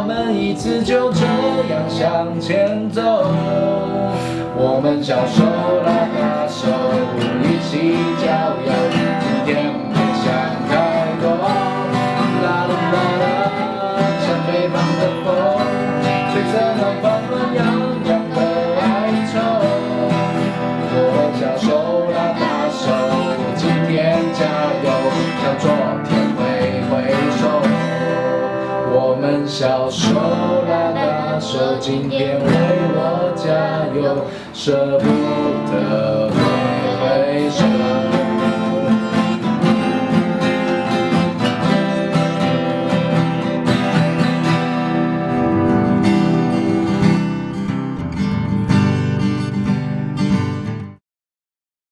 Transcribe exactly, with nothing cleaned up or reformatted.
们一次就这样向前走。我们小手拉大手，一起郊游，今天别想太多。啦啦啦啦，像北方的风，吹着南方暖洋洋的哀愁。我们小手拉大手，今天加油，向昨天挥挥手。我们小手拉大手，今天为我加油，舍不得挥挥手。